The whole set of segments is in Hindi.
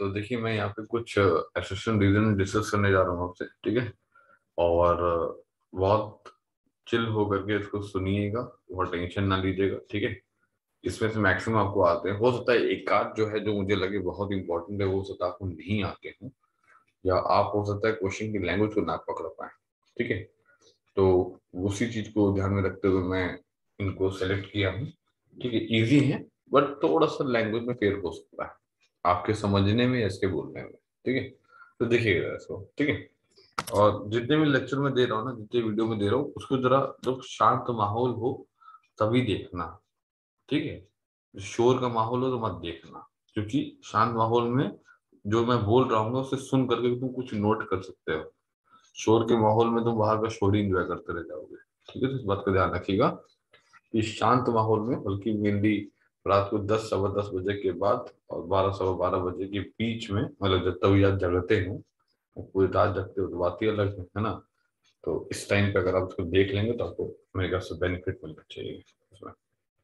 तो देखिए मैं यहाँ पे कुछ एसोसिएशन रीजन डिस्कस करने जा रहा हूँ आपसे, ठीक है। और बहुत चिल होकर के इसको सुनिएगा, बहुत टेंशन ना लीजिएगा, ठीक है। इसमें से मैक्सिमम आपको आते हैं, हो सकता है एक आध जो है जो मुझे लगे बहुत इंपॉर्टेंट है वो हो सकता है आपको नहीं आते हो, या आप हो सकता है क्वेश्चन की लैंग्वेज को ना पकड़ पाए, ठीक है। तो उसी चीज को ध्यान में रखते हुए मैं इनको सेलेक्ट किया हूँ, ठीक है। इजी है बट थोड़ा सा लैंग्वेज में फेर हो सकता है आपके समझने में या इसके बोलने में, ठीक है। तो देखिएगा इसको, ठीक है। और जितने भी लेक्चर में दे रहा हूँ ना, जितने वीडियो में दे रहा हूँ, उसको जरा जब शांत माहौल हो तभी देखना, ठीक है। शोर का माहौल हो तो मत देखना, क्योंकि शांत माहौल में जो मैं बोल रहा हूँ उसे सुन करके तुम कुछ नोट कर सकते हो। शोर के माहौल में तुम बाहर का शोर ही इंजॉय करते रह जाओगे, ठीक है। तो इस बात का ध्यान रखिएगा कि शांत माहौल में, बल्कि मेनली रात को 10 सवा 10 बजे के बाद और 12 सवा 12 बजे के बीच में, मतलब जब तक आप जगते हो, पूरी रात जगते हो तो बात ही अलग है ना। तो इस टाइम पे अगर आप उसको देख लेंगे तो आपको मेरे ख्याल से बेनिफिट मिलना चाहिए उसमें।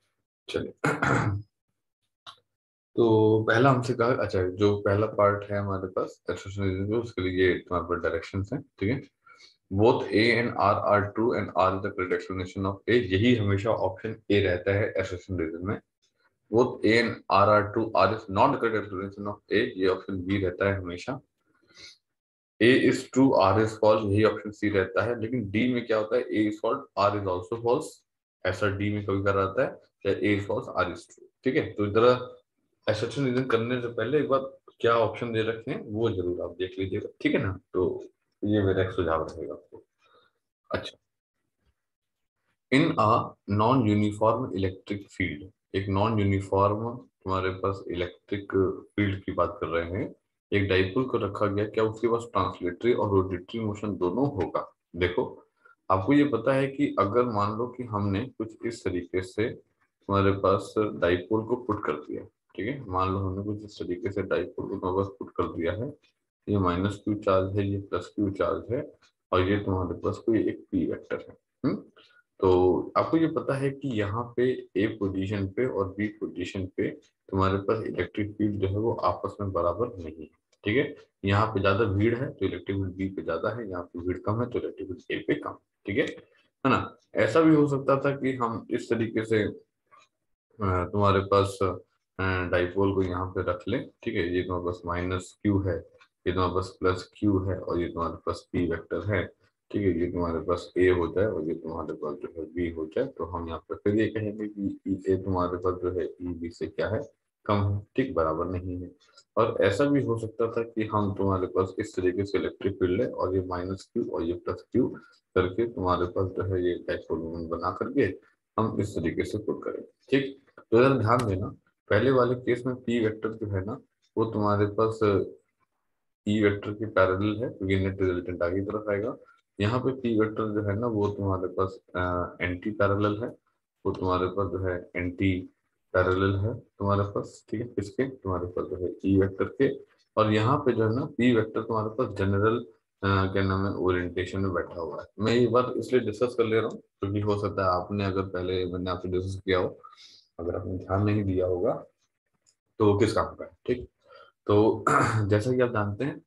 चलिए तो पहला हमसे कहा, अच्छा जो पहला पार्ट है हमारे पास एक्सरसाइज, उसके लिए तुम्हारे पास डायरेक्शंस हैं, ठीक है। Both A and R R true and R is the correct explanation of A, यही हमेशा ऑप्शन ए रहता है एसोसिएशन रीजन में। Both A and R R true, R is not the correct explanation of A, ये ऑप्शन बी रहता है हमेशा। A is true, R is false, यही ऑप्शन सी रहता है। लेकिन डी में क्या होता है, A is false, R is also false, ऐसा डी में कभी कर आता है, A is false, R is true, ठीक है। तो इधर एसोसिएशन रीजन करने से पहले एक बार क्या ऑप्शन दे रखे हैं वो जरूर आप देख लीजिएगा, ठीक है ना। तो ये मेरा एक सुझाव रहेगा आपको। अच्छा, in a non uniform electric field, एक नॉन यूनिफॉर्म तुम्हारे पास इलेक्ट्रिक फील्ड की बात कर रहे हैं, एक डाइपोल को रखा गया, क्या उसके पास ट्रांसलेटरी और रोटेटरी मोशन दोनों होगा। देखो, आपको ये पता है कि अगर मान लो कि हमने कुछ इस तरीके से तुम्हारे पास डाइपोल को पुट कर दिया, ठीक है। मान लो हमने कुछ इस तरीके से डाइपोल को तुम्हारे पास पुट कर दिया है, ये माइनस क्यू चार्ज है, ये प्लस क्यू चार्ज है, और ये तुम्हारे पास कोई एक पी वेक्टर है। तो आपको ये पता है कि यहाँ पे ए पोजीशन पे और बी पोजीशन पे तुम्हारे पास इलेक्ट्रिक फील्ड जो है वो आपस में बराबर नहीं है, ठीक है। यहाँ पे ज्यादा भीड़ है तो इलेक्ट्रिक फील्ड बी पे ज्यादा है, यहाँ पे भीड़ कम है तो इलेक्ट्रिक फील्ड ए पे कम, ठीक है ना। ऐसा भी हो सकता था कि हम इस तरीके से तुम्हारे पास डाइपोल को यहाँ पे रख लें, ठीक है। ये तुम्हारे पास माइनस क्यू है, ये तुम्हारे पास प्लस क्यू है, और ये तुम्हारे पास पी वेक्टर है, ठीक है। ये तुम्हारे पास ए हो जाए और ये तुम्हारे पास जो है बी हो जाए, तो हम यहाँ पे फिर ये कहेंगे कि ए तुम्हारे पास जो है ई बी से क्या है, कम है, ठीक, बराबर नहीं है। और ऐसा भी हो सकता था कि हम तुम्हारे पास इस तरीके से इलेक्ट्रिक फील्ड है और ये माइनस क्यू और ये प्लस क्यू करके तुम्हारे पास जो है ये डाइपोल मोमेंट बना करके हम इस तरीके से पुट करें, ठीक। तो यार ध्यान देना, पहले वाले केस में पी वेक्टर जो है ना वो तुम्हारे पास ई वेक्टर के पैरेलल है, क्योंकि नेट रिजल्टेंट आगे की तरफ आएगा। यहाँ पे पी वेक्टर जो है ना वो तुम्हारे पास एंटी पैरेलल है, वो तुम्हारे पास जो है एंटी पैरेलल है तुम्हारे पास, ठीक है। किसके, तुम्हारे पास जो है ई वेक्टर के। और यहाँ पे जो है ना पी वेक्टर तुम्हारे पास जनरल क्या नाम है ओरिएंटेशन में बैठा हुआ है। मैं ये बात इसलिए डिस्कस कर ले रहा हूँ क्योंकि हो सकता है आपने अगर पहले मैंने आपसे डिस्कस किया हो, अगर आपने ध्यान नहीं दिया होगा तो वो किस काम का है, ठीक। तो जैसा कि आप जानते हैं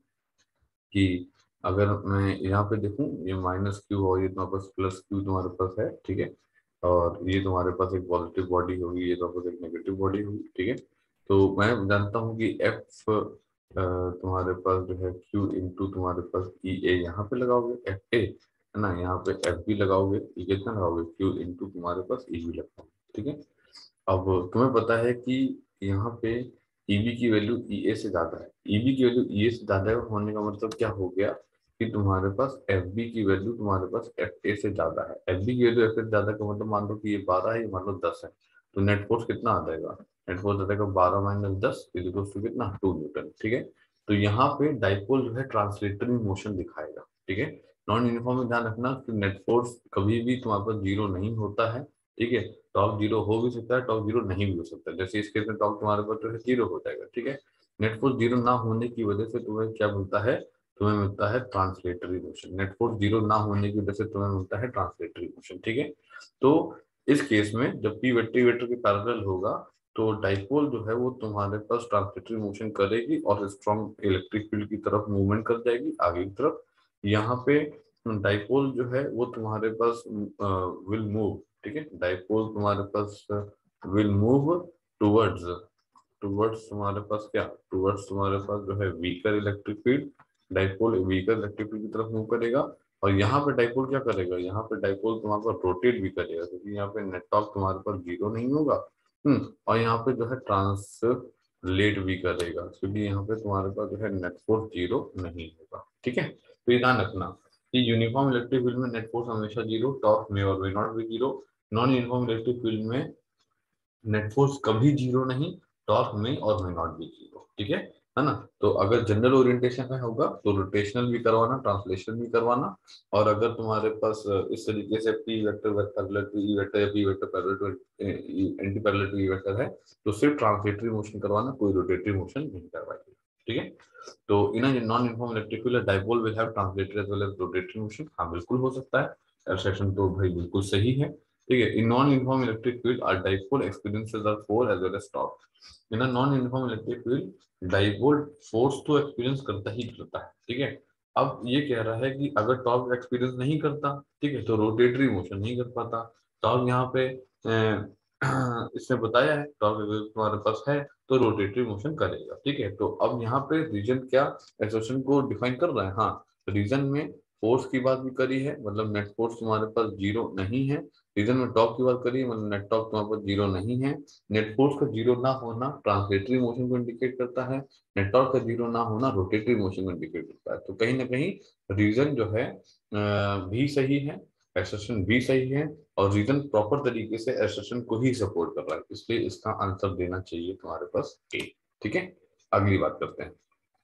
कि अगर मैं यहाँ पे देखूं, ये माइनस क्यू और ये तुम्हारे पास प्लस क्यू तुम्हारे पास है, ठीक है। और ये तुम्हारे पास एक पॉजिटिव बॉडी होगी, ये तुम्हारे पास एक नेगेटिव बॉडी होगी, ठीक है। तो मैं जानता हूँ कि एफ तुम्हारे पास जो है क्यू इंटू तुम्हारे पास ई ए यहाँ पे लगाओगे एफ ए, है ना। यहाँ पे एफ बी लगाओगे, ये कितना लगाओगे, क्यू इंटू तुम्हारे पास ई बी लगाओगे, ठीक है। अब तुम्हें पता है कि यहाँ पे ईबी की वैल्यू ई ए से ज्यादा है, ईबी की वैल्यू ई ए से ज्यादा होने का मतलब क्या हो गया कि तुम्हारे पास एफ बी की वैल्यू तुम्हारे पास एफ ए से ज्यादा है। एफ बी की वैल्यू एफ ए से ज्यादा का मतलब मान लो कि ये 12 है, ये मान लो 10 है, तो नेट फोर्स कितना आ जाएगा, नेट फोर्स आ जाएगा 12 माइनस 10 इक्वल्स टू कितना, 2 न्यूटन, ठीक है। तो यहाँ पे डाइपोल जो है ट्रांसलेटरी मोशन दिखाएगा, ठीक है। नॉन यूनिफॉर्म में ध्यान रखना कि नेट फोर्स कभी भी तुम्हारे पास जीरो नहीं होता है, ठीक है। टॉर्क जीरो हो भी सकता है, टॉर्क जीरो नहीं भी हो सकता है, जैसे इस केस में टॉर्क तुम्हारे पास जो है जीरो हो जाएगा, ठीक है। नेट फोर्स जीरो ना होने की वजह से तुम्हें क्या मिलता है, तुम्हें मिलता है translatory motion. Net force zero ना होने की वजह से तुम्हें मिलता है ट्रांसलेटरी मोशन, ठीक है। तो इस केस में जब पी वेक्टर वेक्टर के पैरेलल होगा तो डाइपोल जो है वो तुम्हारे पास ट्रांसलेटरी मोशन करेगी और स्ट्रॉन्ग इलेक्ट्रिक फील्ड की तरफ मूवमेंट कर जाएगी आगे की तरफ। यहाँ पे डाइपोल जो है वो तुम्हारे पास विल मूव, ठीक है, डाइपोल तुम्हारे पास विल मूव टुवर्ड्स, टुवर्ड्स तुम्हारे पास क्या, टुवर्ड्स तुम्हारे पास जो है weaker electric field, dipole weaker electric field की तरफ मूव करेगा। और यहाँ पे डाइपोल क्या करेगा, यहाँ पे डाइपोल तुम्हारे पास रोटेट भी करेगा, क्योंकि यहाँ पे नेट टॉर्क तुम्हारे पास जीरो नहीं होगा। और यहाँ पे जो है ट्रांसलेट भी करेगा, क्योंकि यहाँ पे तुम्हारे पास जो है नेट फोर्स जीरो नहीं होगा, ठीक है। तो ये ध्यान रखना कि यूनिफॉर्म इलेक्ट्रिक फील्ड में नेट फोर्स हमेशा जीरो, टॉर्क में और वे नॉट भी zero. Non uniform electric field में नेट फोर्स कभी जीरो नहीं, टॉर्क में और में नॉट भी जीरो, ठीक है ना। तो अगर जनरल ओरिएंटेशन में होगा तो रोटेशनल भी करवाना, ट्रांसलेशन भी करवाना। और अगर तुम्हारे पास इस तरीके से P vector parallel to E vector या P vector parallel to anti parallel to E vector है तो सिर्फ ट्रांसलेटरी मोशन करवाना, कोई रोटेटरी मोशन नहीं करवाएगी, ठीक है। तो in non uniform electric field dipole will have translatory as well as rotatory motion, हाँ बिल्कुल हो सकता है, सेक्शन तो भाई बिल्कुल सही है, ठीक है। In non uniform electric field are dipole experiences are force as well as torque. In a non uniform electric field dipole force तो एक्सपीरियंस करता ही करता है, ठीक है। अब ये कह रहा है कि अगर टॉर्क एक्सपीरियंस नहीं करता, ठीक है, तो रोटेटरी मोशन नहीं कर पाता। टॉर्क यहाँ पे इसने बताया है टॉर्क अगर तुम्हारे पास है तो रोटेटरी मोशन करेगा, ठीक है। तो अब यहाँ पे रीजन क्या एक्सप्रेशन को डिफाइन कर रहा है, हाँ रीजन में फोर्स की बात भी करी है, मतलब नेट फोर्स तुम्हारे पास जीरो नहीं है। रीजन में टॉर्क की बात करी है, मतलब नेट टॉर्क तुम्हारे पास जीरो नहीं है। नेट फोर्स का जीरो ना होना ट्रांसलेटरी मोशन को इंडिकेट करता है, नेट टॉर्क का जीरो ना होना रोटेटरी मोशन को इंडिकेट करता है। तो कहीं ना कहीं रीजन जो है भी सही है, एक्सप्रेशन भी सही है, और रीजन प्रॉपर तरीके से एक्सप्रेशन को ही सपोर्ट कर रहा है, इसलिए इसका आंसर देना चाहिए तुम्हारे पास ए, ठीक है। अगली बात करते हैं।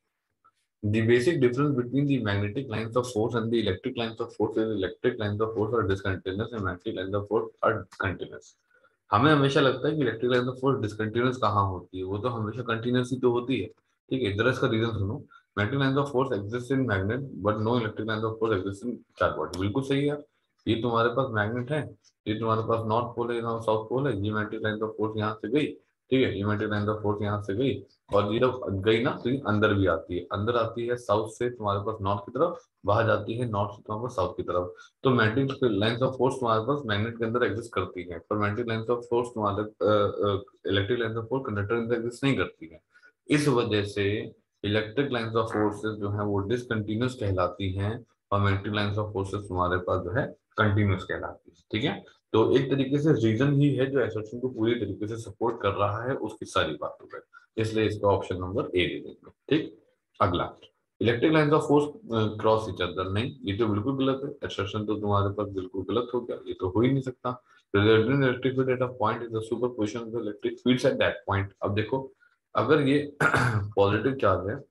The basic difference between the magnetic lines of force and the electric lines of force is electric lines of force are discontinuous and magnetic lines of force are continuous. हमें हमेशा लगता है कि electric line of force discontinuous कहाँ होती है, वो तो हमेशा कंटिन्यूअस ही तो होती है, ठीक है। जरा इसका रीजन सुनो। Magnetic line of force exist in magnet but no electric line of force exist in charge body, बिल्कुल सही है। ये तुम्हारे पास मैग्नेट है, ये तुम्हारे पास नॉर्थ पोल है, यहाँ साउथ पोल है, ये मैग्नेटिक लाइन ऑफ फोर्स यहाँ से गई, ठीक है, ये मैग्नेटिक लाइन ऑफ फोर्स यहाँ से गई, और ये जब गई ना तो ये अंदर भी आती है, अंदर आती है साउथ से तुम्हारे पास नॉर्थ की तरफ, बाहर जाती है नॉर्थ से तुम्हारे पास साउथ की तरफ। तो मैग्नेटिक लाइंस ऑफ फोर्स तुम्हारे पास मैग्नेट के अंदर एग्जिस्ट करती है, पर मैग्नेटिक लाइंस ऑफ फोर्स तुम्हारे electric lines of force conductor के अंदर एग्जिस्ट नहीं करती है। इस वजह से इलेक्ट्रिक लाइंस ऑफ फोर्सेस जो है वो डिसकंटिन्यूअस कहलाती हैं, और मैग्नेटिक लाइंस ऑफ फोर्सेस तुम्हारे पास जो है कंटिन्यूअस कहलाती है, ठीक है। तो एक तरीके से रीजन ही है जो एक्सप्रेशन को पूरी तरीके से सपोर्ट कर रहा है उसकी सारी बातों पर, इसलिए इसका ऑप्शन नंबर ए दे देंगे, ठीक। अगला, electric lines of force cross each other, नहीं ये तो बिल्कुल गलत है, एक्सप्रेशन तो तुम्हारे पास बिल्कुल गलत हो गया, ये तो हो ही नहीं सकता। Resultant electric field at a point is the superposition of the electric fields at that point. अब देखो अगर ये पॉजिटिव चार्ज है,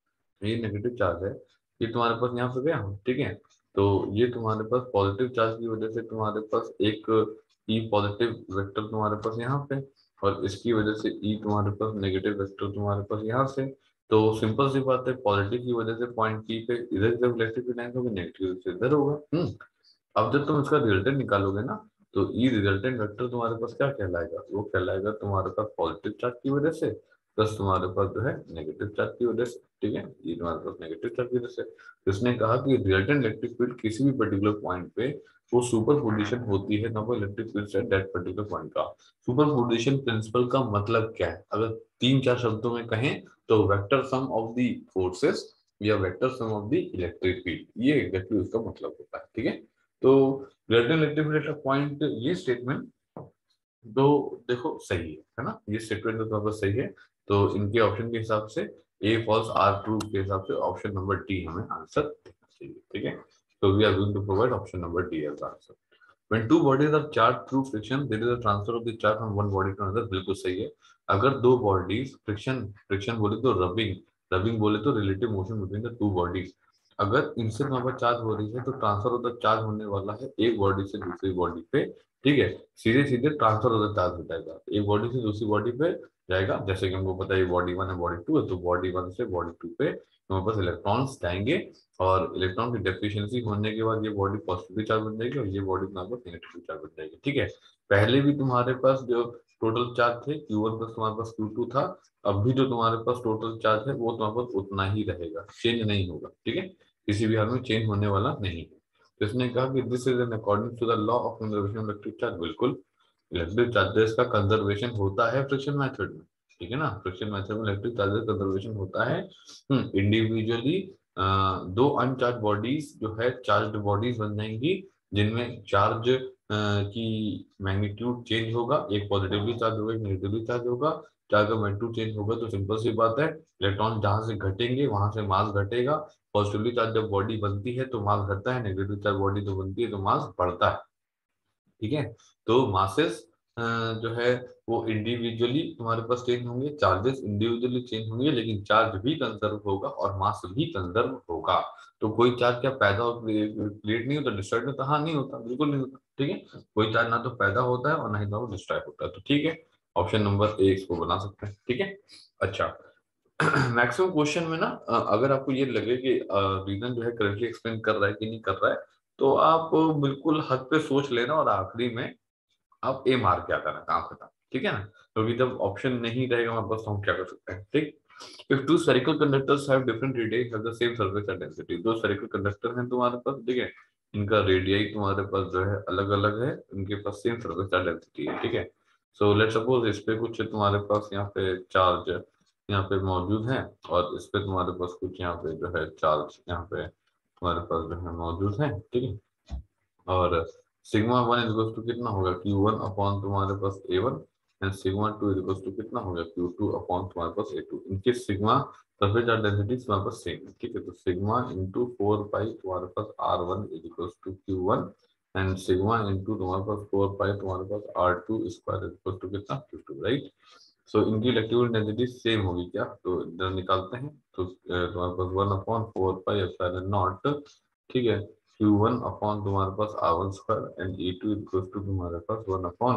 ये नेगेटिव चार्ज है, ये तुम्हारे पास यहाँ पे गया, ठीक है। तो ये तुम्हारे पास पॉजिटिव चार्ज की वजह से तुम्हारे पास एक ई पॉजिटिव वेक्टर तुम्हारे पास यहाँ पे, और इसकी वजह से ई तुम्हारे पास नेगेटिव वेक्टर तुम्हारे पास यहाँ से। तो सिंपल सी बात है, पॉजिटिव की वजह से पॉइंट पी पे इधर जब इलेक्ट्रिक फील्ड लाइन होगी, नेगेटिव से इधर होगा। अब जब तुम इसका रिजल्टेंट निकालोगे ना, तो ई रिजल्टेंट वेक्टर तुम्हारे पास क्या कहलाएगा, वो कहलाएगा तुम्हारे पास पॉजिटिव चार्ज की वजह से प्लस तुम्हारे पास जो है नेगेटिव चार्ज की वजह से, ठीक है, ये तुम्हारे पास नेगेटिव चार्ज की वजह से। तो इसने कहा कि रिजल्टेंट इलेक्ट्रिक फील्ड किसी भी पर्टिकुलर पॉइंट पे वो सुपर पोजिशन होती है ना, वो electric field at that particular point का। सुपर पोजिशन प्रिंसिपल का मतलब क्या है, अगर तीन चार शब्दों में कहें तो vector sum of the forces या vector sum of the electric field, ये एग्जैक्टली उसका मतलब होता है, ठीक है। तो रिजल्टेंट इलेक्ट्रिक फील्ड पॉइंट, ये स्टेटमेंट तो देखो सही है ना, ये स्टेटमेंट तो तुम्हारे पास सही है। तो इनके ऑप्शन के हिसाब से ए फॉल्स आर ट्रू के हिसाब से ऑप्शन नंबर डी हमें आंसर देना चाहिए, ठीक है। तो we are going to provide option number D as answer. When two bodies are charged through friction, there is a transfer of the charge from one body to another, बिल्कुल सही है। अगर दो बॉडीज फ्रिक्शन बोले तो रबिंग बोले तो relative motion between the two bodies, अगर इनसे वहां पर चार्ज हो रही है तो ट्रांसफर ऑफ द चार्ज होने वाला है एक बॉडी से दूसरी बॉडी पे, ठीक है, सीधे सीधे ट्रांसफर ऑफ द चार्ज हो जाएगा, एक बॉडी से दूसरी बॉडी पे जाएगा। जैसे कि हमको पता है बॉडी वन है बॉडी टू है, तो बॉडी वन से बॉडी टू पे हमारे पास इलेक्ट्रॉन्स जाएंगे, और इलेक्ट्रॉन की डेफिशिएंसी होने के बाद ये बॉडी पॉजिटिव चार्ज बन जाएगी और ये बॉडी तुम्हारे पास नेगेटिव चार्ज बन जाएगी, ठीक है। पहले भी तुम्हारे पास जो टोटल चार्ज थे, Q1 प्लस तुम्हारे पास Q2 था। अब भी जो तुम्हारे पास टोटल चार्ज है वो तुम्हारे पास उतना ही रहेगा, चेंज नहीं होगा, ठीक है, किसी भी हाल में चेंज होने वाला नहीं है। तो इसने कहा कि this is an according to the law of conservation of electric charge. बिल्कुल, इलेक्ट्रिक चार्जेस का कंजर्वेशन होता है फ्रिक्शन मेथड में, ठीक है ना, फ्रिक्शन मेथड में इलेक्ट्रिक चार्जेस कंजर्वेशन होता है इंडिविजुअली। दो अनचार्ज बॉडीज जो है चार्ज्ड बॉडीज बन जाएंगी, जिनमें चार्ज की मैग्नीट्यूड चेंज होगा, एक पॉजिटिवली चार्ज होगा, एक नेगेटिवली चार्ज होगा। चार्ज का मैग्नीट्यूड चेंज होगा तो सिंपल सी बात है, इलेक्ट्रॉन जहां से घटेंगे वहां से मास घटेगा। पॉजिटिवली चार्ज जब बॉडी बनती है तो मास घटता है, नेगेटिव चार्ज बॉडी जो बनती है तो मास बढ़ता है, ठीक है। तो मासेस जो है वो इंडिविजुअली तुम्हारे पास चेंज होंगे, चार्जेस इंडिविजुअली चेंज होंगे, लेकिन चार्ज भी कंजर्व होगा और मास भी कंजर्व होगा। तो कोई चार्ज क्या पैदा क्रिएट नहीं होता, डिस्ट्रॉय होता? हाँ, नहीं होता, बिल्कुल नहीं होता, ठीक है। कोई चार्ज ना तो पैदा होता है और ना ही तो वो डिस्ट्रॉय होता है, तो ठीक है, ऑप्शन नंबर ए इसको बना सकते हैं, ठीक है। अच्छा, मैक्सिमम क्वेश्चन में ना अगर आपको ये लगे कि रीजन जो है करेक्टली एक्सप्लेन कर रहा है कि नहीं कर रहा है, तो आप बिल्कुल हद पे सोच लेना और आखिरी में आप ए मार्क क्या करना, काम खत्म, ठीक है ना। क्योंकि जब ऑप्शन नहीं रहेगा हमारे पास तो हम क्या कर सकते हैं, ठीक। If two spherical conductors have different radius have the same surface and density, दो स्फेरिकल कंडक्टर हैं तुम्हारे पास, ठीक है, इनका रेडियस तुम्हारे पास जो है अलग अलग है, इनके पास सेम सरफेस एंड डेंसिटी है, ठीक है। सो लेट्स सपोज इस पे कुछ तुम्हारे पास यहाँ पे चार्ज यहाँ पे मौजूद है, और इस पे तुम्हारे पास कुछ यहाँ पे जो है चार्ज यहाँ पे तुम्हारे पास जो है मौजूद है, ठीक है। और सिग्मा वन इक्वल्स टू कितना होगा, Q1 अपॉन तुम्हारे पास A1, and sigma two equals to कितना होगा, Q2 अपॉन तुम्हारे पास A2। इनके सिग्मा सरफेस चार्ज डेंसिटी तुम्हारे पास सेम है, ठीक है। तो सिग्मा इंटू 4 पाई तुम्हारे पास R1 equals to Q1, and sigma into तुम्हारे पास 4 पाई तुम्हारे पास R2 स्क्वायर इक्वल्स टू कितना, Q2, राइट। सो इनकी इलेक्ट्रिकल डेंसिटी सेम होगी क्या, तो इधर निकालते हैं, तो तुम्हारे पास 1/4 पाई एप्सिलॉन नॉट, ठीक है, Q1 अपॉन तुम्हारे पास R1 square and E2 equals to तुम्हारे पास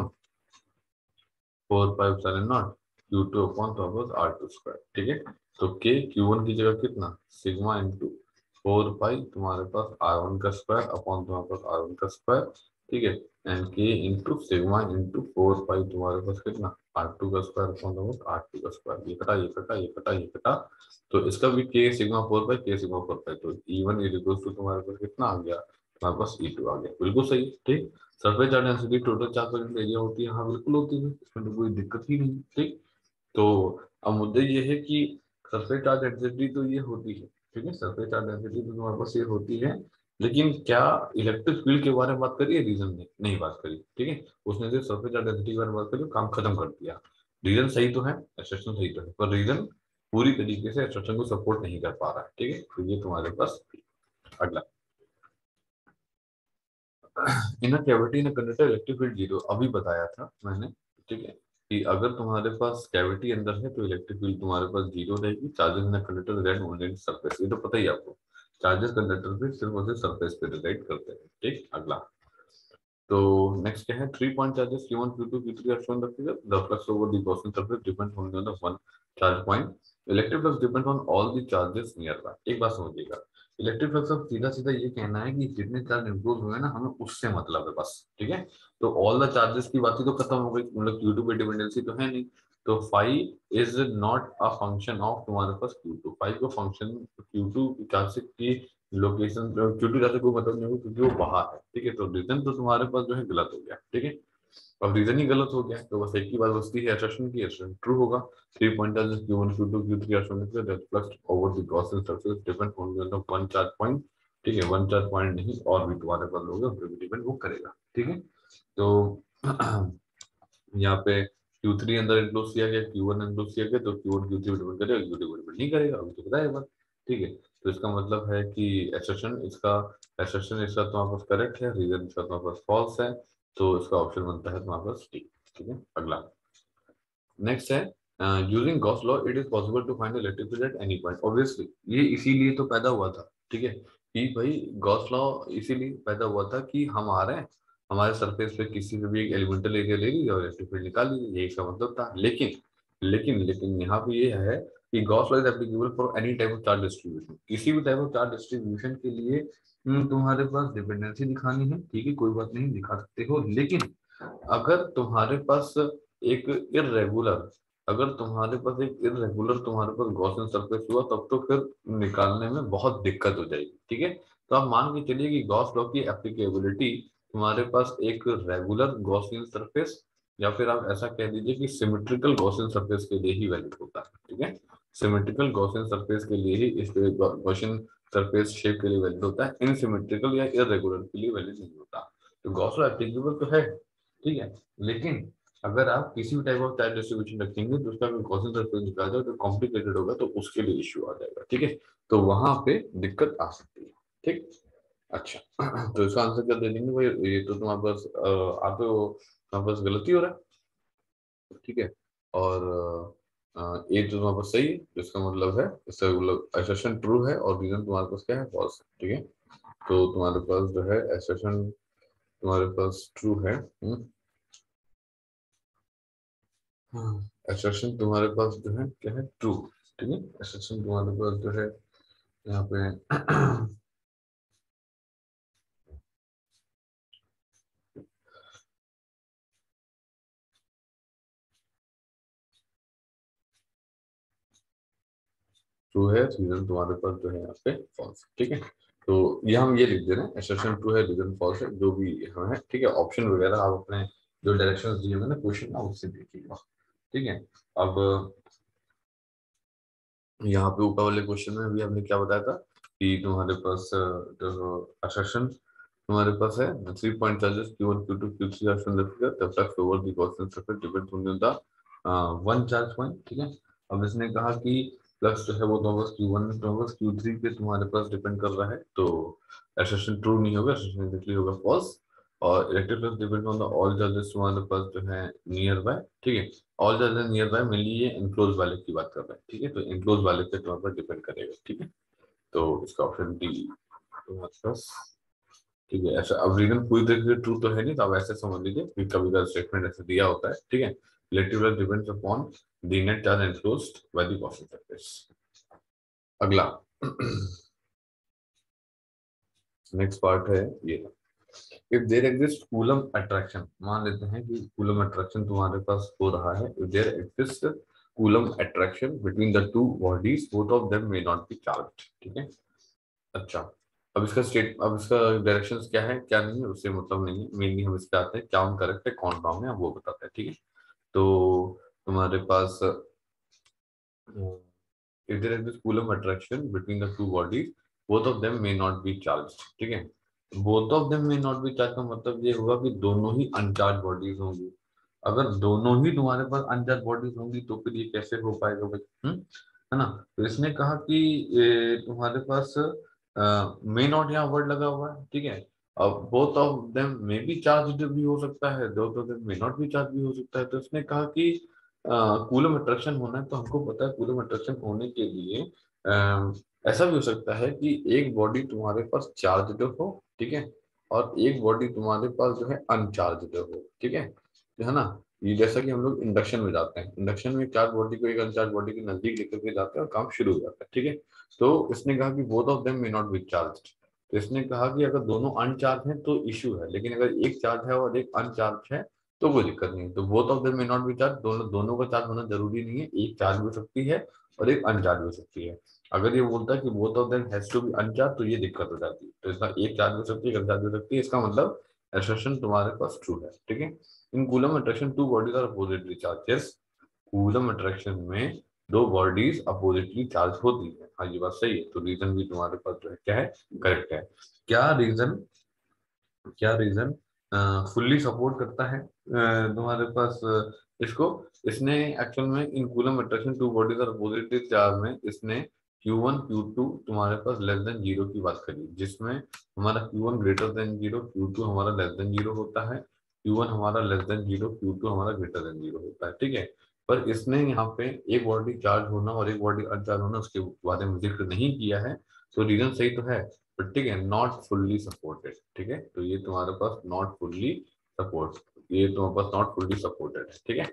1/4 pi epsilon naught Q2 upon तुम्हारे पास R2 स्क्वायर, ठीक है। तो K Q1 की जगह कितना, सिग्मा इंटू 4 पाई तुम्हारे पास R1 का स्क्वायर अपॉन तुम्हारे पास R1 का स्क्वायर, ठीक है, and K into sigma into 4 pi तुम्हारे पास कितना, R2 का स्क्वायर अपॉन तुम्हारे पास R2 का स्क्वायर। ये कटा, ये कटा, ये कटा, ये कटा, तो इसका भी K sigma 4 pi, K sigma 4 pi, तो E1 इक्वल्स टू तुम्हारे पास कितना आ गया, तुम्हारे पास E2 आ गया, बिल्कुल सही, ठीक। Surface charge density total charge पर एरिया होती है, हाँ बिल्कुल होती है, इसमें तो कोई दिक्कत ही नहीं, ठीक। तो अब मुद्दे ये है कि सरफेस चार्ज डेंसिटी तो ये होती है, ठीक है, सरफेस चार्ज डेंसिटी तो तुम्हारे पास ये होती है, लेकिन क्या इलेक्ट्रिक फील्ड के बारे में बात करिए, रीजन ने नहीं बात करी, ठीक है। उसने सिर्फ सरफेस चार्ज डेंसिटी के बारे में बात करी, काम खत्म कर दिया। रीजन सही तो है, एसर्शन सही तो है, पर रीजन पूरी तरीके से एसर्शन को सपोर्ट नहीं कर पा रहा है, ठीक है, तो ये तुम्हारे पास। अगला, in cavity in conductor electric field zero, अभी बताया था मैंने, ठीक है, कि अगर तुम्हारे पास कैविटी अंदर है तो इलेक्ट्रिक फील्ड तुम्हारे पास जीरो रहेगी। Charges in conductor red only surface, ये तो पता ही है आपको, चार्जेस कंडक्टर पे सिर्फ और सिर्फ सरफेस पे रिलेट करते हैं, ठीक। अगला, तो नेक्स्ट क्या है, 3 point charges Q1 Q2 Q3 are shown the figure, the flux over the Gaussian surface depend only on the one charge point, electric flux depend on all the charges nearby. एक बात समझिएगा, इलेक्ट्रिक फ्लक्स अब सीधा सीधा ये कहना है कि जितने चार्ज इंप्रूव हुए ना हमें उससे मतलब है बस, ठीक है। तो ऑल द चार्जेस की बात ही तो खत्म हो गई, मतलब Q2 पे डिपेंडेंसी तो है नहीं, तो five is not a function of तुम्हारे पास Q2, फाइव को फंक्शन Q2 चार्ज की लोकेशन Q2 चार्ज कोई मतलब नहीं होगा क्योंकि वो बाहर है, ठीक है। तो रीजन तो तुम्हारे पास जो है गलत हो गया, ठीक है। अब रीजन ही गलत हो गया तो बस एक ही बात बचती है assertion की, assertion ट्रू होगा। 3 point charges Q1 Q2 Q3 are shown that flux over the Gaussian surface depend only on the one charge point, ठीक है, वन चार्ज पॉइंट नहीं और भी तुम्हारे पास लोग उन पे भी डिपेंड वो करेगा, ठीक है। तो यहाँ पे Q3 अंदर इंक्लूड किया गया, Q1 इंक्लूड किया गया, तो Q1 Q3 पे डिपेंड करेगा, Q2 पे डिपेंड नहीं करेगा, अभी तो बताया बात, ठीक है। तो इसका मतलब है कि एसर्शन इसका तुम्हारे पास करेक्ट है, रीजन इसका तुम्हारे पास फॉल्स है, तो इसका ऑप्शन बनता है तुम्हारे पास टी, ठीक है। अगला, नेक्स्ट है, using Gauss law it is possible to find electric field at any point, obviously ये इसीलिए तो पैदा हुआ था, ठीक है, कि भाई गॉस लॉ इसीलिए पैदा हुआ था कि हम आ रहे हैं, हमारे सरफेस पे किसी से भी एक एलिमेंटल एरिया ले लीजिए और इलेक्ट्रिक फील्ड निकाल लीजिए, यही इसका मतलब था। लेकिन लेकिन लेकिन यहाँ पे ये है कि Gauss law is applicable for any type of charge distribution, किसी भी टाइप ऑफ चार्ज डिस्ट्रीब्यूशन के लिए तुम्हारे पास डिपेंडेंसी दिखानी है, ठीक है, कोई बात नहीं दिखा सकते हो, लेकिन अगर तुम्हारे पास एक इरेगुलर, अगर तुम्हारे पास एक इरेगुलर तुम्हारे पास गॉसियन सरफेस हुआ तब तो फिर निकालने में बहुत दिक्कत हो जाएगी। ठीक है, तो आप मान के चलिए कि गॉस लॉ की एप्लीकेबिलिटी तुम्हारे पास एक रेगुलर गॉसियन सरफेस या फिर आप ऐसा कह दीजिए कि सिमेट्रिकल गॉसियन सरफेस के लिए ही वैलिड होता है। ठीक है, सिमेट्रिकल गॉसियन सरफेस के लिए ही इस गॉसियन सरफेस शेप के लिए वैलिड होता है, इनसिमेट्रिकल या इरेगुलर के लिए वैलिड नहीं होता। तो गॉस लॉ एप्लीकेबल तो है, ठीक है, लेकिन अगर आप किसी भी टाइप ऑफ टाइप डिस्ट्रीब्यूशन रखेंगे तो उसका अगर गॉसियन सरफेस निकाल जाए तो कॉम्प्लिकेटेड होगा, तो उसके लिए इश्यू आ जाएगा। ठीक है, तो वहां पे दिक्कत आ सकती है। ठीक, अच्छा तो इसका आंसर क्या दे देंगे भाई, ये तो तुम्हारे पास आप तुम्हारे पास गलती हो रहा है। ठीक है, और ये तो तुम्हारे पास सही है, तो इसका मतलब है, इसका मतलब असर्शन ट्रू है और रीजन तुम्हारे पास क्या है, फॉल्स। ठीक है, तो तुम्हारे पास जो है असर्शन तुम्हारे पास ट्रू है। असर्शन तुम्हारे पास जो है क्या है, ट्रू। ठीक है, असर्शन तुम्हारे पास जो है यहाँ पे ट्रू है, रीजन तुम्हारे पास जो है यहाँ पे फॉल्स। ठीक है, तो ये हम ये लिख दे रहे हैं, असर्शन ट्रू है, रीजन फॉल्स है, जो भी हम है। ठीक है, ऑप्शन वगैरह आप अपने जो डायरेक्शंस दिए हुए ना क्वेश्चन ना उससे देखिएगा। ठीक है, अब यहाँ पे ऊपर वाले क्वेश्चन में भी हमने क्या बताया था कि तुम्हारे पास जो असर्शन तुम्हारे पास है, 3 point charges Q1 Q2 Q3 are from the figure the flux over the Gaussian surface depends on the one charge point. ठीक है, अब इसने कहा कि फ्लक्स जो है वो तुम्हारे पास Q1 में तुम्हारे पास Q3 पे तुम्हारे पास डिपेंड कर रहा है, तो असर्शन ट्रू नहीं होगा, असर्शन एग्जैक्टली होगा फॉल्स। और electric flux depend on the all charges तुम्हारे पास जो है नियर बाय। ठीक है, all charges nearby mainly ये एनक्लोज वाले की बात कर रहे हैं। ठीक है, तो एनक्लोज वाले पे तुम्हारे पास डिपेंड करेगा। ठीक है, तो इसका ऑप्शन डी तुम्हारे पास। ठीक है, ऐसा अब रीजन पूरी तरीके से ट्रू तो है नहीं, तो आप ऐसे समझ लीजिए कि कभी कभी स्टेटमेंट ऐसे दिया होता है। ठीक है, electric flux depends upon the net charge enclosed by the Gaussian surface. अगला नेक्स्ट पार्ट है ये, if there exist Coulomb attraction, मान लेते हैं कि कूलम अट्रैक्शन तुम्हारे पास हो रहा है, if there exist Coulomb attraction between the two bodies both of them may not be charged. ठीक है, अच्छा, अब इसका डायरेक्शंस क्या है क्या नहीं है उससे मतलब नहीं है, मेनली हम इस पे आते हैं, क्या हम करेक्ट है कौन रॉन्ग है वो बताते हैं। ठीक है, तो तुम्हारे पास if there is this coulomb attraction between the two bodies both of them may not be charged। ठीक है, both of them may not be charged का मतलब ये होगा कि दोनों ही अनचार्ज बॉडीज होंगी। अगर दोनों ही तुम्हारे पास अनचार्ज बॉडीज होंगी तो फिर ये कैसे हो पाएगा भाई, है ना। तो इसने कहा कि तुम्हारे पास मे नॉट यहाँ वर्ड लगा हुआ है। ठीक है, अब both of them may be charge भी हो सकता है, both of them may not be charge भी हो सकता है। तो इसने कहा कि कूलम अट्रैक्शन होना है, तो हमको पता है कूलम अट्रैक्शन होने के लिए ऐसा भी हो सकता है कि एक बॉडी तुम्हारे पास चार्ज हो, ठीक है, और एक बॉडी तुम्हारे पास जो है अनचार्ज हो। ठीक है ना। ये जैसा कि हम लोग इंडक्शन में जाते हैं, इंडक्शन में चार्ज बॉडी को एक अनचार्ज बॉडी के नजदीक लेकर के जाते हैं और काम शुरू हो जाता है। ठीक है, तो इसने कहा कि both of them may not be charge. तो इसने कहा कि अगर दोनों अनचार्ज हैं तो इश्यू है, लेकिन अगर एक चार्ज है और एक अनचार्ज है तो कोई दिक्कत नहीं। तो both of them may not be charge, दोनों दोनों का चार्ज होना जरूरी नहीं है, एक चार्ज भी हो सकती है और एक अनचार्ज हो सकती है। अगर ये बोलता है कि both of them has to be uncharge तो ये दिक्कत हो जाती है। तो इसका एक चार्ज हो सकती है, एक अनचार्ज हो सकती है, इसका मतलब असर्शन तुम्हारे पास ट्रू है। ठीक है, in Coulomb attraction two bodies are oppositely charges, Coulomb attraction में दो बॉडीज अपोजिटली चार्ज होती है। हाँ ये बात सही है, तो रीजन भी तुम्हारे पास जो है क्या है, करेक्ट है। क्या रीजन, क्या रीजन फुल्ली सपोर्ट करता है तुम्हारे पास इसको, इसने एक्चुअल में in Coulomb attraction two bodies और अपोजिटली चार्ज में इसने Q1 Q2 तुम्हारे पास लेस देन जीरो की बात करी, जिसमें हमारा Q1 greater than zero, Q2 हमारा लेस देन जीरो होता है, Q1 हमारा लेस देन जीरो, Q2 हमारा ग्रेटर देन जीरो होता है। ठीक है, पर इसने यहाँ पे एक बॉडी चार्ज होना और एक बॉडी अनचार्ज होना उसके बारे में जिक्र नहीं किया है, तो रीजन सही तो है, बट ठीक है नॉट फुल्ली सपोर्टेड। ठीक है, तो ये तुम्हारे पास नॉट फुल्ली सपोर्ट, ये तुम्हारे पास नॉट फुल्ली सपोर्टेड है। ठीक है,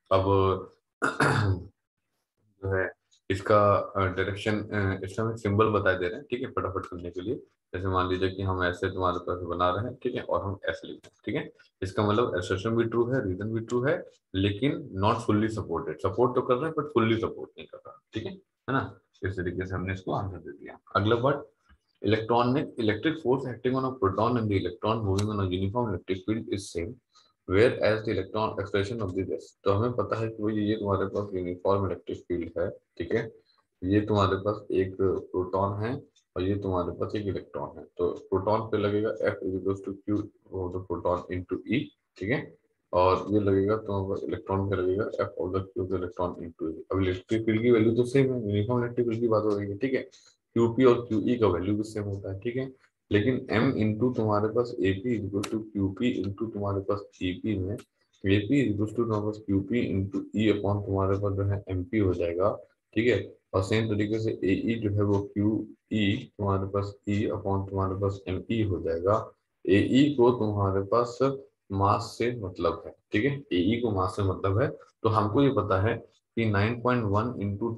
अब जो है इसका डायरेक्शन, इसका हम सिंबल बता दे रहे हैं। ठीक है, फटाफट करने के लिए जैसे मान लीजिए कि हम ऐसे तुम्हारे पास बना रहे हैं, ठीक है, और हम ऐसे लिख रहे हैं, ठीक है। इसका मतलब assertion भी ट्रू है, रीजन भी ट्रू है, लेकिन नॉट फुल्ली सपोर्टेड। सपोर्ट तो कर रहे हैं बट फुल्ली सपोर्ट नहीं कर रहा, ठीक है ना। इस तरीके से हमने इसको आंसर दे दिया। अगला part, electric force acting on a proton and the electron moving on a uniform electric field is same whereas the electron acceleration of the gas। तो हमें पता है कि भाई ये तुम्हारे पास यूनिफॉर्म इलेक्ट्रिक फील्ड है, ठीक है। ये तुम्हारे पास एक प्रोटॉन है और ये तुम्हारे पास एक इलेक्ट्रॉन है। तो प्रोटॉन पे लगेगा F equals to Q of the proton into E, ठीक है। और ये लगेगा तुम्हारे इलेक्ट्रॉन पे लगेगा F of the Q of the electron into E. अब इलेक्ट्रिक फील्ड की वैल्यू तो सेम है, यूनिफॉर्म इलेक्ट्रिक फील्ड की बात हो रही है, ठीक है। क्यूपी और क्यूई का वैल्यू भी सेम होता है, ठीक है। लेकिन m इंटू तुम्हारे पास A P equal to Q P into तुम्हारे पास ईपी में एपी इक्वल टू तुम्हारे पास क्यूपी इंटू ई अपॉन तुम्हारे पास जो है एमपी हो जाएगा, ठीक है। और सेम तरीके से ए जो है वो क्यू ई तुम्हारे पास ई अपॉन तुम्हारे पास एम ई हो जाएगा। ए को तुम्हारे पास मास से मतलब है, ठीक है। ए को मास से मतलब है। तो हमको ये पता है कि 9.1 इंटू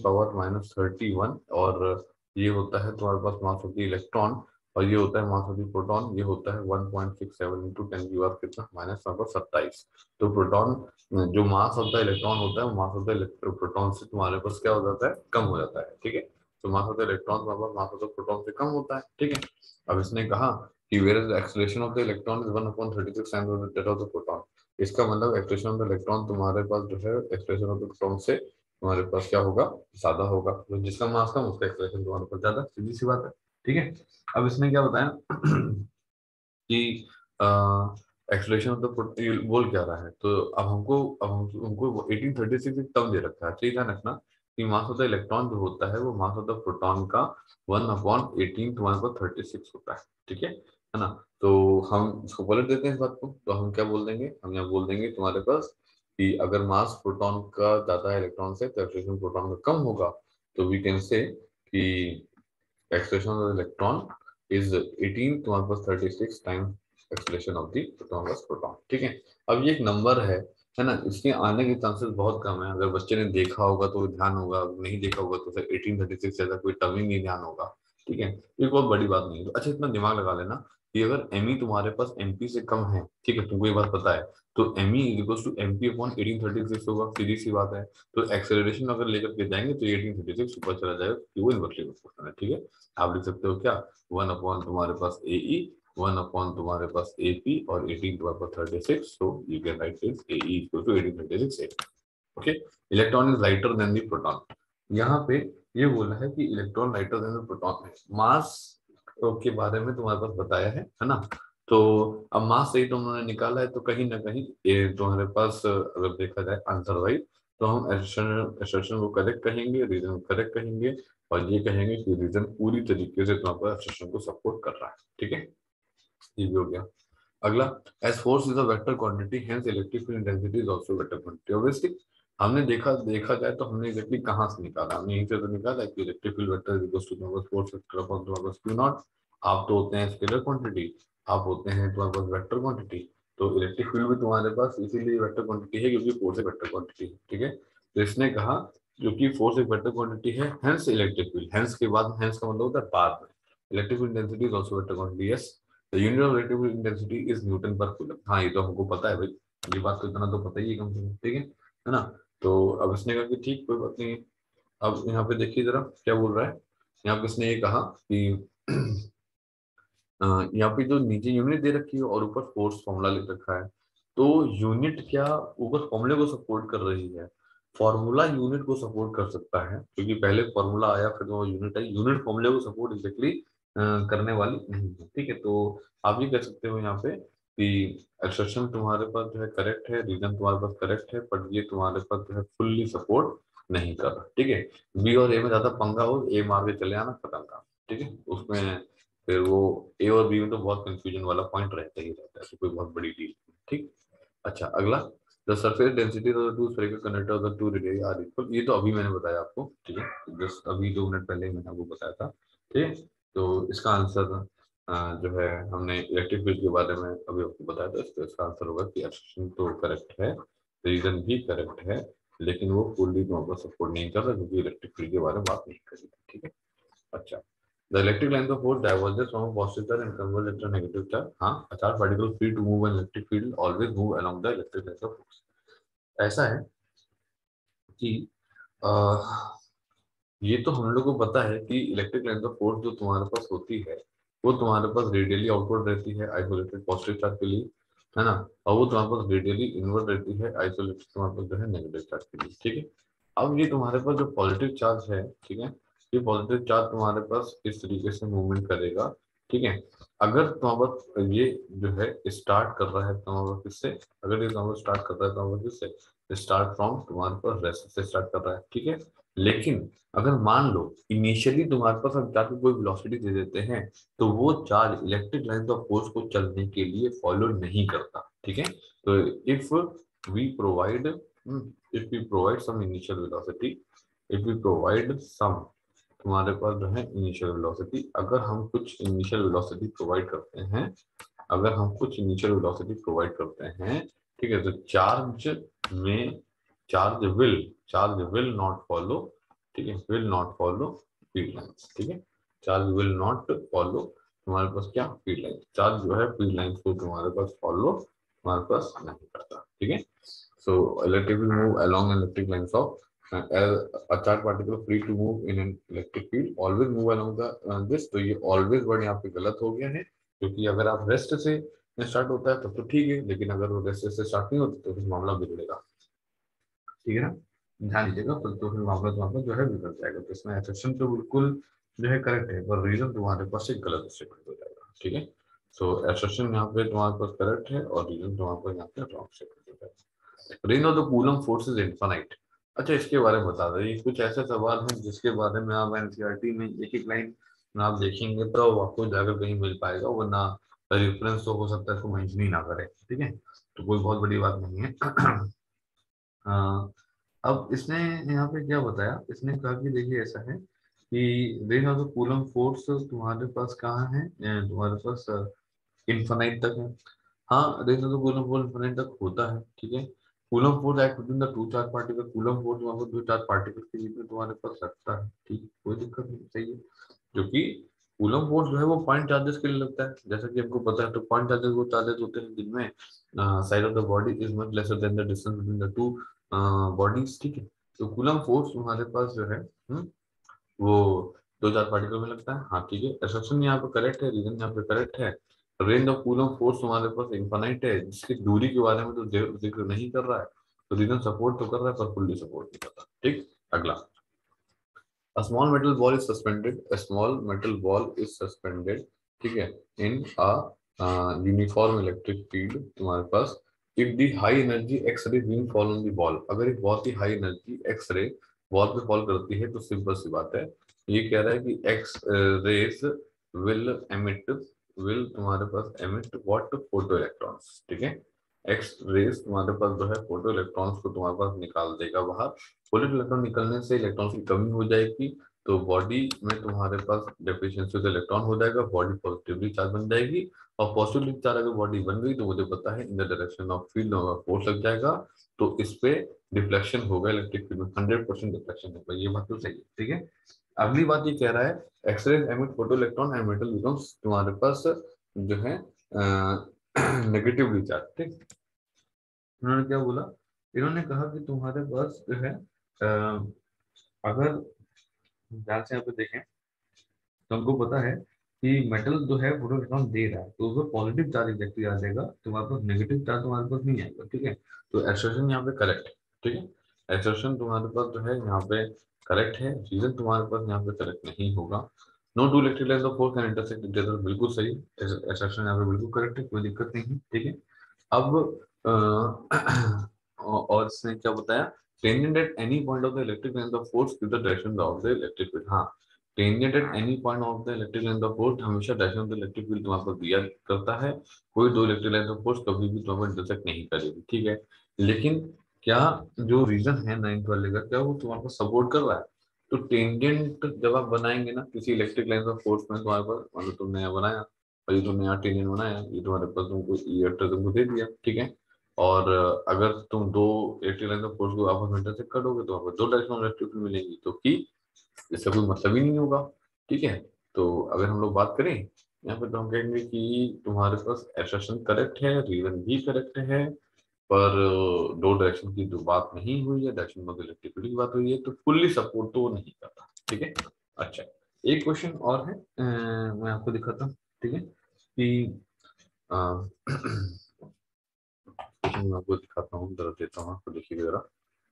10⁻31 और ये होता है तुम्हारे पास मास ऑफ द इलेक्ट्रॉन और ये होता है मास ऑफ द प्रोटॉन, ये होता है 1.67 इंटू 10 की पावर कितना -27। तो प्रोटॉन जो मास ऑफ द इलेक्ट्रॉन होता है वो मास ऑफ द प्रोटॉन से तुम्हारे पास क्या हो जाता है, कम हो जाता है, ठीक है। तो मास ऑफ द इलेक्ट्रॉन तुम्हारे पास मास ऑफ द प्रोटॉन से कम होता है, ठीक है। अब इसने कहा कि whereas the acceleration of the electron is 1/36 times that of the proton। इसका मतलब एक्सप्रेशन ऑफ द इलेक्ट्रॉन तुम्हारे पास जो है एक्सप्रेशन ऑफ द प्रोटॉन से तुम्हारे पास क्या होगा, ज्यादा होगा। तो जिसका मास कम उसका एक्सप्रेशन तुम्हारे पास ज्यादा, सीधी सी बात है, ठीक है। अब इसने क्या बताया कि एक्सलेशन ऑफ द बोल क्या रहा है। तो अब हमको 1836 एक टर्म दे रखा है, ठीक है, रखना कि मास ऑफ द इलेक्ट्रॉन जो होता है वो मास ऑफ द प्रोटॉन का 1/18 तुम्हारे पास 36 होता है, ठीक है ना। तो हम इसको पलट देते हैं इस बात को, तो हम क्या बोल देंगे, हम यहाँ बोल देंगे तुम्हारे पास कि अगर मास प्रोटॉन का ज्यादा है इलेक्ट्रॉन से तो एक्सलेशन प्रोटॉन का कम होगा। तो वी कैन से कि acceleration of the electron is 18 तुम्हारे पास 36 times acceleration of the proton plus proton, ठीक है। अब ये एक नंबर है ना, इसके आने के चांसेस बहुत कम है। अगर बच्चे ने देखा होगा तो ध्यान होगा, नहीं देखा होगा तो फिर 1836 से कोई टर्म ही नहीं ध्यान होगा, ठीक है। ये बहुत बड़ी बात नहीं है। तो अच्छा इतना दिमाग लगा लेना कि अगर एमई तुम्हारे पास एमपी से कम है, ठीक है, तुमको ये बात पता है, तो M E equals to M P upon 1836 होगा, सीधी सी बात है। तो एक्सेलरेशन अगर लेकर के जाएंगे तो 1836 ऊपर चला जाएगा क्योंकि वो इन्वर्सली प्रोपोर्शनल है, ठीक है। आप लिख सकते हो क्या, 1 अपॉन तुम्हारे पास ए ई, 1 अपॉन तुम्हारे पास ए पी और 18 तुम्हारे पास 36। So you can write this A E equal to 1836। Okay, electron is lighter than the proton. यहाँ पे ये बोला है कि electron lighter than the proton है। मास के बारे में तुम्हारे पास बताया है ना। तो अब मास सही तुमने निकाला है तो कहीं ना कहीं ये तुम्हारे पास अगर देखा जाए आंसर वाइज तो हम एसर्शन को करेक्ट कहेंगे, रीजन को करेक्ट कहेंगे और ये कहेंगे कि रीजन पूरी तरीके से तुम्हारे पास एसर्शन को सपोर्ट कर रहा है, ठीक है। ये भी हो गया। अगला, as force is a vector quantity hence electric field intensity is also vector quantity. Obviously हमने देखा जाए तो हमने एग्जैक्टली कहाँ से निकाला, हमने यहीं से तो निकाला कि electric field vector is equal to तुम्हारे फोर्स वेक्टर अपॉन तुम्हारे क्यू नॉट। आप तो होते हैं स्केलर क्वांटिटी, आप होते हैं तुम्हारे पास वेक्टर क्वांटिटी। तो इलेक्ट्रिक फील्ड भी तुम्हारे पास इसीलिए वेक्टर क्वांटिटी है क्योंकि फोर्स एक वेक्टर क्वांटिटी है, ठीक है। तो इसने कहा क्योंकि फोर्स एक वेक्टर क्वांटिटी है हेंस इलेक्ट्रिक फील्ड, हेंस के बाद हेंस का मतलब होता है बाद में, electric field intensity is also vector quantity. Yes, the unit of electric field intensity is newton per coulomb. हाँ ये तो हमको पता है भाई, ये बात तो इतना तो पता ही है कम से कम, ठीक है ना। तो अब इसने कहा कि ठीक कोई बात नहीं है। अब यहाँ पे देखिए जरा क्या बोल रहा है। यहाँ पे इसने ये कहा कि यहाँ पे जो नीचे यूनिट दे रखी है और ऊपर फोर्स फॉर्मूला लिख रखा है। तो यूनिट क्या ऊपर फॉर्मूले को सपोर्ट कर रही है, फॉर्मूला यूनिट को सपोर्ट कर सकता है क्योंकि पहले फॉर्मूला आया फिर वो यूनिट आई, यूनिट फॉर्मूले को सपोर्ट एग्जैक्टली करने वाली नहीं है, ठीक है। तो आप ये कह सकते हो यहाँ पे कि एक्सप्रेशन तुम्हारे पास जो है करेक्ट है, रीजन तुम्हारे पास करेक्ट है, बट ये तुम्हारे पास जो है फुल्ली सपोर्ट नहीं कर रहा, ठीक है। बी और ए में ज्यादा पंगा हो, ए मार के चले आना खत्म काम, ठीक है। उसमें फिर वो ए और बी में तो बहुत कंफ्यूजन वाला पॉइंट रहता ही रहता है, तो कोई बहुत बड़ी डील, ठीक। अच्छा अगला, the surface density of the two spherical conductor of the two radius R equal. ये तो अभी मैंने बताया आपको, ठीक है, जस्ट अभी 2 मिनट पहले ही मैंने आपको बताया था, ठीक है। तो इसका आंसर जो है हमने इलेक्ट्रिक फील्ड के बारे में अभी आपको बताया था, तो इसका आंसर होगा कि एक्सप्रेशन तो करेक्ट है, रीजन भी करेक्ट है, लेकिन वो फुल्ली सपोर्ट नहीं कर रहा क्योंकि इलेक्ट्रिक फील्ड के बारे में बात नहीं करी, ठीक है। अच्छा The electric lines of force diverges from a positive charge and converges into a negative charge. हाँ, a charge particle free to move an electric field always move along the electric lines of force. ऐसा है कि ये तो हम लोग को पता है कि इलेक्ट्रिक लाइन ऑफ फोर्स जो तुम्हारे पास होती है वो तुम्हारे पास रेडियली आउटवर्ड रहती है आइसोलेटेड पॉजिटिव चार्ज के लिए, है ना, और वो तुम्हारे पास रेडियली इनवर्ड रहती है आइसोलेटेड तुम्हारे पास जो है नेगेटिव चार्ज के लिए, ठीक है। अब ये तुम्हारे पास जो पॉजिटिव चार्ज है, ठीक है, ये पॉजिटिव चार्ज तुम्हारे पास इस तरीके से मूवमेंट करेगा, ठीक है। अगर तुम्हारे पास ये जो है स्टार्ट कर रहा है तुम्हारे पास किससे, अगर ये तुम्हारे स्टार्ट कर रहा है तुम्हारे पास किससे, स्टार्ट फ्रॉम तुम्हारे पास रेस्ट से स्टार्ट कर रहा है, ठीक है। लेकिन अगर मान लो इनिशियली तुम्हारे पास हम चार्ज को कोई वेलोसिटी दे देते हैं तो वो charge electric lines of force को चलने के लिए फॉलो नहीं करता, ठीक है। तो if we provide if we provide some initial velocity, if we provide some, तुम्हारे पास जो है इनिशियल वेलोसिटी, अगर हम कुछ इनिशियल वेलोसिटी प्रोवाइड करते हैं, अगर हम कुछ इनिशियल वेलोसिटी प्रोवाइड करते हैं, ठीक है, तो में चार्ज विल नॉट फॉलो, ठीक है, will not follow field lines, ठीक है, चार्ज विल नॉट फॉलो तुम्हारे पास क्या फील्ड लाइंस, चार्ज जो है फील्ड लाइंस को तुम्हारे पास फॉलो तुम्हारे पास नहीं करता, ठीक है। So electric will move along electric lines of a charge particle free to move in an electric field always move along the this, तो ये always वर्ड यहाँ पे गलत हो गया है, क्योंकि अगर आप रेस्ट से स्टार्ट होता है तब तो ठीक है, लेकिन अगर वो रेस्ट से स्टार्ट नहीं होता तो फिर मामला बिगड़ेगा, ठीक है ना, ध्यान दीजिएगा, तो फिर मामला तुम्हारा जो है बिगड़ जाएगा। तो इसमें एक्सेप्शन तो बिल्कुल जो है करेक्ट है, पर रीजन तुम्हारे पास एक गलत स्टेटमेंट हो जाएगा, ठीक है। सो एक्सेप्शन यहाँ पे तुम्हारे पास करेक्ट है और रीजन तुम्हारे पास यहाँ पे रॉन्ग स्टेटमेंट हो जाएगा। Range of the Coulomb force is infinite. अच्छा, इसके बारे में बता दो, ये कुछ ऐसे सवाल हैं जिसके बारे में आप एनसीईआरटी में एक एक लाइन में आप देखेंगे तो आपको जाकर कहीं मिल पाएगा, वरना रेफरेंस तो हो सकता है इसको मेंशन ही ना करे, ठीक है, तो कोई बहुत बड़ी बात नहीं है। हाँ, अब इसने यहाँ पे क्या बताया, इसने कहा कि देखिए ऐसा है कि range of the Coulomb force तुम्हारे पास कहाँ है, तुम्हारे पास इन्फानाइट तक है। हाँ, range of the Coulomb force infinite तक होता है, ठीक है। Coulomb force act between the two charge particle, Coulomb force वहां पर दो चार्ज पार्टिकल के बीच में तुम्हारे पास लगता है, ठीक, कोई दिक्कत नहीं, सही है। क्योंकि कूलम फोर्स जो है वो पॉइंट चार्जेस के लिए लगता है, जैसा कि हमको पता है, तो पॉइंट चार्जेस वो चार्जेस होते हैं जिनमें side of the body is much lesser than the distance between the two bodies, ठीक है। तो कूलम फोर्स तुम्हारे पास जो है वो दो चार पार्टिकल में लगता है, हाँ ठीक है, असम्पशन यहाँ पे करेक्ट है, रीजन यहाँ पे करेक्ट है। रेंज ऑफ कूलम फोर्स तुम्हारे पास इनफाइनाइट है, जिसकी दूरी के बारे में तो जिक्र नहीं कर रहा है, तो रीजन सपोर्ट तो कर रहा है पर फुल्ली सपोर्ट नहीं करता, ठीक। अगला, a small metal ball is suspended, a small metal ball is suspended, ठीक है, in a uniform electric field तुम्हारे पास, if the high energy x-ray beam fall on the ball, अगर एक बहुत ही high energy X ray ball पे फॉल करती है तो सिंपल सी बात है, ये कह रहा है कि X rays will emit, will तुम्हारे पास एमिट व्हाट, फोटो इलेक्ट्रॉन्स, ठीक है। एक्स रेज तुम्हारे पास जो है फोटो इलेक्ट्रॉन्स को तुम्हारे पास निकाल देगा बाहर, फोटो इलेक्ट्रॉन निकलने से इलेक्ट्रॉन्स की कमी हो जाएगी, तो बॉडी में तुम्हारे पास डेफिशिएंसी ऑफ इलेक्ट्रॉन हो जाएगा, बॉडी पॉजिटिवली चार्ज बन जाएगी, और पॉजिटिवली चार्ज अगर बॉडी बन गई तो मुझे पता है in the direction of field force लग जाएगा, तो इस पे डिफ्लेक्शन होगा, इलेक्ट्रिक फील्ड में 100% डिफ्लेक्शन होगा, ये बात तो सही है, ठीक है। अगली बात ये कह रहा है X ray emit photo electron and metal becomes तुम्हारे पास जो है नेगेटिवली चार्ज, ठीक। उन्होंने क्या बोला, इन्होंने कहा कि तुम्हारे पास जो है अगर ध्यान से यहाँ पे देखें तो हमको पता है कि मेटल जो है फोटो इलेक्ट्रॉन दे रहा है, तो उसमें पॉजिटिव चार्ज एग्जैक्टली आ जाएगा, तुम्हारे पास नेगेटिव चार्ज तुम्हारे पास नहीं आएगा, ठीक है। तो एसर्शन यहाँ पे करेक्ट है, ठीक है, एसर्शन तुम्हारे पास जो है यहाँ पे करेक्ट है, रीजन तुम्हारे पास यहाँ पे करेक्ट नहीं होगा। No two electric lines of force can intersect each other, बिल्कुल सही, एसर्शन यहाँ पे बिल्कुल करेक्ट है, कोई दिक्कत नहीं है, ठीक है। अब और इसने क्या बताया, tangent at any point of the electric line of force give the direction of the electric field, हाँ, tangent at any point of the electric line of force हमेशा direction of the electric field तुम्हारे पास दिया करता है, कोई दो इलेक्ट्रिक लाइन ऑफ फोर्स कभी भी तुम्हारे इंटरसेक्ट नहीं करेगी, ठीक है। लेकिन क्या जो रीजन है नाइन्थ वाले का, क्या वो तुम्हारे पास सपोर्ट कर रहा है, तो टेंजेंट जब आप बनाएंगे ना किसी इलेक्ट्रिक लाइन ऑफ फोर्स में, तुम्हारे पास मतलब तुमने नया बनाया और ये तुमने यहाँ टेंजेंट बनाया, ये तुम्हारे पास तुमको ये वेक्टर तुमको दे दिया, ठीक है। और अगर तुम दो इलेक्ट्रिक लाइन ऑफ फोर्स को आपस में इंटरसेक्ट करोगे तो आपको दो डायरेक्शन ऑफ इलेक्ट्रिक फील्ड मिलेंगी, तो कि इसका कोई मतलब ही नहीं होगा, ठीक है। तो अगर हम लोग बात करें यहाँ पे, तो हम कहेंगे कि तुम्हारे पास एसर्शन करेक्ट है, रीजन भी करेक्ट है, पर दो डायरेक्शन की जो बात नहीं हुई है, डायरेक्शन ऑफ इलेक्ट्रिसिटी की बात हुई है, तो फुल्ली सपोर्ट तो वो नहीं करता। ठीक है। अच्छा, एक क्वेश्चन और है, मैं आपको दिखाता हूँ। ठीक है कि क्वेश्चन मैं आपको दिखाता हूँ, जरा देता हूँ आपको, देखिए जरा।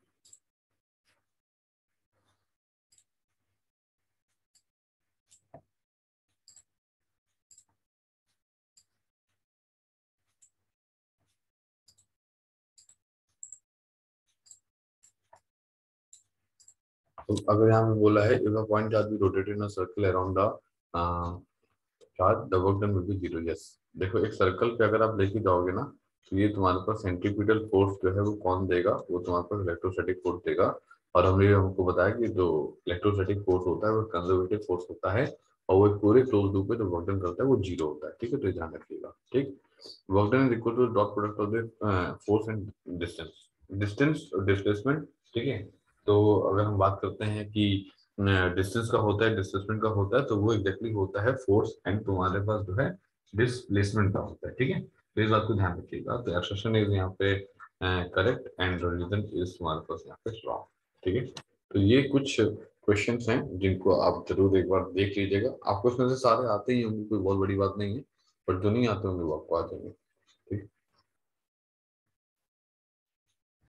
तो अगर यहाँ पे बोला है if a point charge be rotated in a circle around the charge the work done will be zero. Yes, देखो एक सर्कल पे अगर आप लेके जाओगे ना, तो ये तुम्हारे पास सेंट्रीपिटल फोर्स जो है वो कौन देगा, वो तुम्हारे पास इलेक्ट्रोस्टैटिक फोर्स देगा। और हमने हमको बताया कि जो इलेक्ट्रोस्टैटिक फोर्स होता है वो कंजर्वेटिव फोर्स होता है, और वो एक पूरे क्लोज लूप पे जो वर्क डन करता है वो जीरो होता है। ठीक है, तो ये ध्यान रखिएगा। ठीक, work done is equal to dot product of the force and distance, distance और डिस्प्लेसमेंट। ठीक है, तो अगर हम बात करते हैं कि डिस्टेंस का होता है, डिस्प्लेसमेंट का होता है, तो वो एग्जैक्टली होता है फोर्स एंड तुम्हारे पास जो है डिस्प्लेसमेंट का होता है। ठीक है, तो इस बात को ध्यान रखिएगा। तो एक्सप्रेशन इज यहाँ पे करेक्ट एंड रीजन इज तुम्हारे पास यहाँ पे रॉन्ग। ठीक है, तो ये कुछ क्वेश्चंस हैं जिनको आप जरूर एक बार देख लीजिएगा। आपको इसमें से सारे आते ही होंगे, कोई बहुत बड़ी बात नहीं है, पर जो नहीं आते होंगे वो आपको आ जाएंगे।